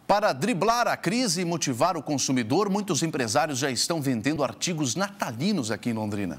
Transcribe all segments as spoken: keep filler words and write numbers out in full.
Para driblar a crise e motivar o consumidor, muitos empresários já estão vendendo artigos natalinos aqui em Londrina.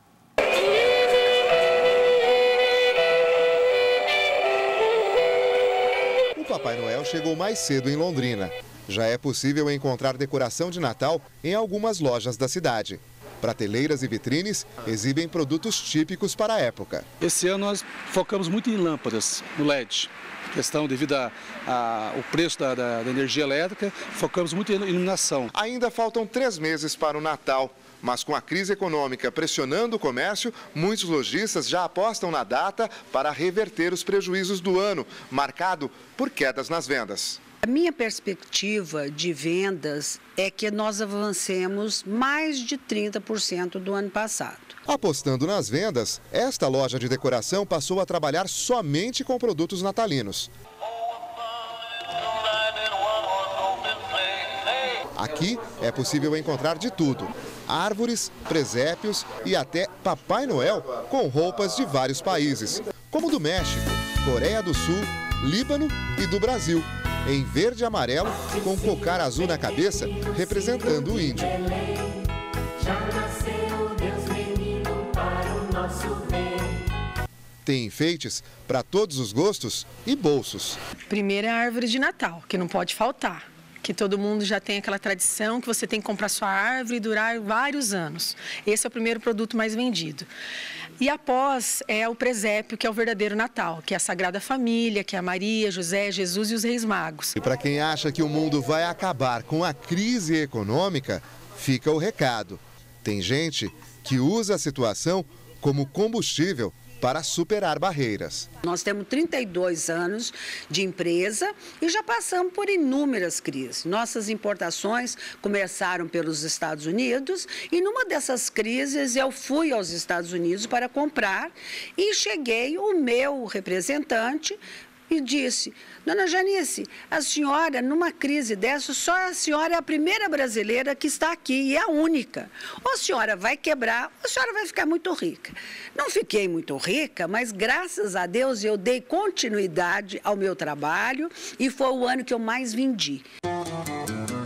O Papai Noel chegou mais cedo em Londrina. Já é possível encontrar decoração de Natal em algumas lojas da cidade. Prateleiras e vitrines exibem produtos típicos para a época. Esse ano nós focamos muito em lâmpadas, no L E D. Questão devido ao preço da, da, da energia elétrica, focamos muito em iluminação. Ainda faltam três meses para o Natal, mas com a crise econômica pressionando o comércio, muitos lojistas já apostam na data para reverter os prejuízos do ano, marcado por quedas nas vendas. A minha perspectiva de vendas é que nós avancemos mais de trinta por cento do ano passado. Apostando nas vendas, esta loja de decoração passou a trabalhar somente com produtos natalinos. Aqui é possível encontrar de tudo: árvores, presépios e até Papai Noel com roupas de vários países, como do México, Coreia do Sul, Líbano e do Brasil, em verde e amarelo, com cocar azul na cabeça, representando o índio. Tem enfeites para todos os gostos e bolsos. Primeiro é a árvore de Natal, que não pode faltar. Que todo mundo já tem aquela tradição que você tem que comprar sua árvore e durar vários anos. Esse é o primeiro produto mais vendido. E após é o presépio, que é o verdadeiro Natal, que é a Sagrada Família, que é a Maria, José, Jesus e os Reis Magos. E para quem acha que o mundo vai acabar com a crise econômica, fica o recado. Tem gente que usa a situação como combustível para superar barreiras. Nós temos trinta e dois anos de empresa e já passamos por inúmeras crises. Nossas importações começaram pelos Estados Unidos e numa dessas crises eu fui aos Estados Unidos para comprar e cheguei, o meu representante e disse: Dona Janice, a senhora, numa crise dessa, só a senhora é a primeira brasileira que está aqui e é a única. Ou a senhora vai quebrar, ou a senhora vai ficar muito rica. Não fiquei muito rica, mas graças a Deus eu dei continuidade ao meu trabalho e foi o ano que eu mais vendi.